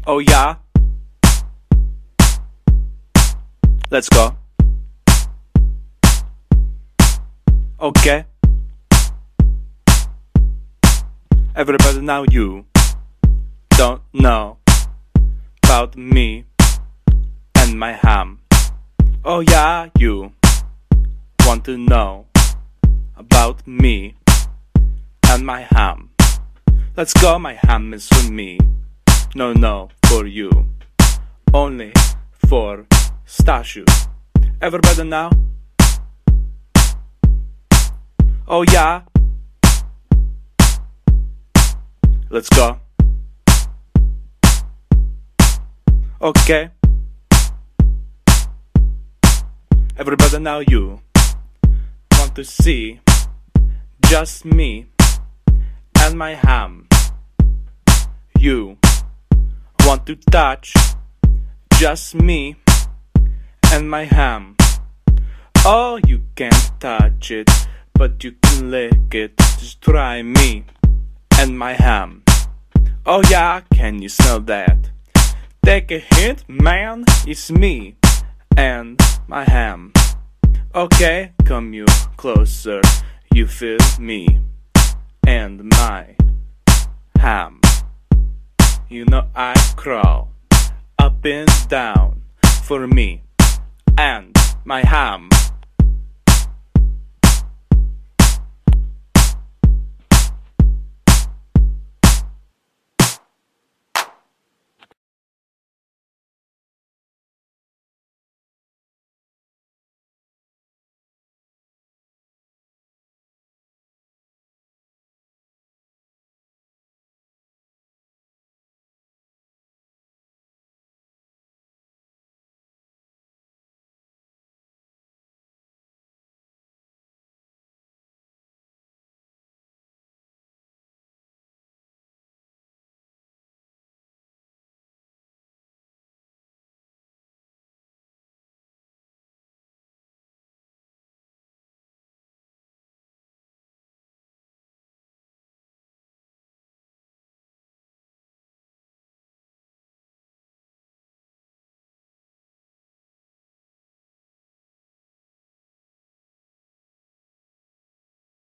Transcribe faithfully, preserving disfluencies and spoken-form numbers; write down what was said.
Oh yeah? Let's go. Okay. Everybody now you don't know about me and my ham. Oh yeah, you want to know about me and my ham. Let's go, my ham is for me. No, no, for you. Only for Stasiu. Everybody now? Oh yeah? Let's go. Okay. Everybody now you want to see just me and my ham. You want to touch just me and my ham. Oh, you can't touch it, but you can lick it. Just try me and my ham. Oh yeah, can you smell that? Take a hint, man, it's me and my ham. Okay, come you closer, you feel me and my ham. You know I crawl up and down for me and my ham.